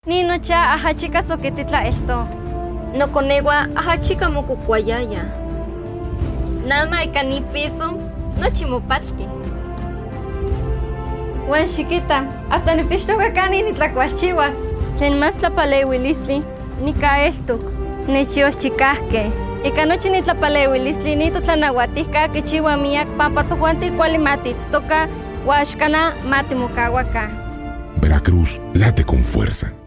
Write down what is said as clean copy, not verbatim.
Nino cha ajachika soquetitla esto. No conegua ajachica mocucuayaya. Nama ikani piso, no chimopatki. Wan chiquita, hasta ni pistoca ni tlacuachiwas. Chen más tlapalewilistli, ni caestuk, ni chiolchicasque. Icanochi ni tlapalewilistli ni totlanahuatica que chiwa miak pampa tojuanti cualimatitstoca, huaxcana matimucahuaca. Veracruz late con fuerza.